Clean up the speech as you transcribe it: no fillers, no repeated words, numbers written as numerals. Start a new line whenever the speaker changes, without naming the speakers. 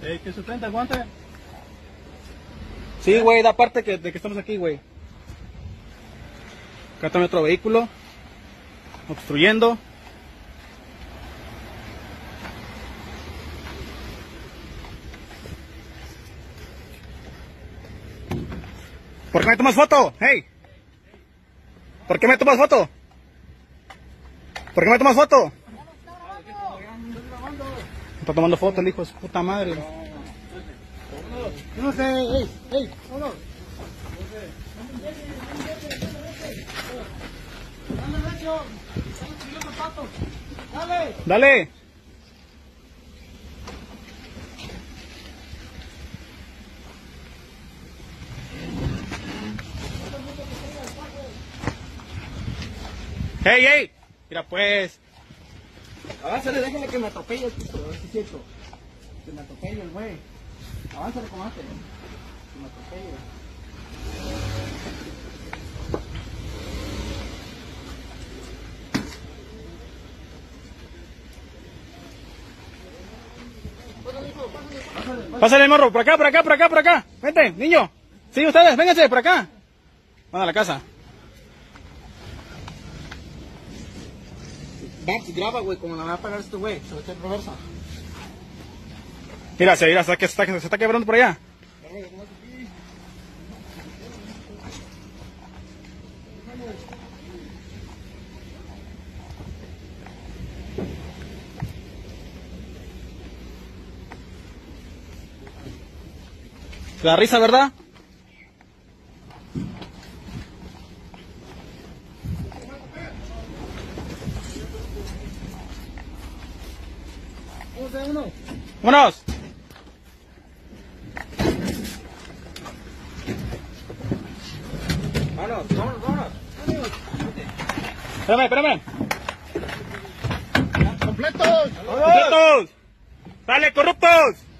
¿Qué sustenta el guante?
Sí, güey, da parte de que estamos aquí, güey. Acá está otro vehículo. Obstruyendo. ¿Por qué me tomas foto? Hey. ¿Por qué me tomas foto? ¿Por qué me tomas foto? Está tomando foto el hijo de su puta madre.
No sé, vámonos. Dale.
Dale. Hey. Mira pues.
Avánzale, déjale que me atropelle el puto, a ver si es cierto. Que me atropelle el güey. Avánzale como antes. Que me atropelle.
Pásale, morro, por acá. Vente, niño. Sí, ustedes, vénganse, por acá. Van a la casa.
Graba, güey, como la va a pagar este güey. Se va a echar reversa.
Mira, se está quebrando por allá. La risa, ¿verdad? ¡Vámonos!
Vámonos.
Espérame.
¡Completos!
¡Corruptos! ¡Dale, corruptos!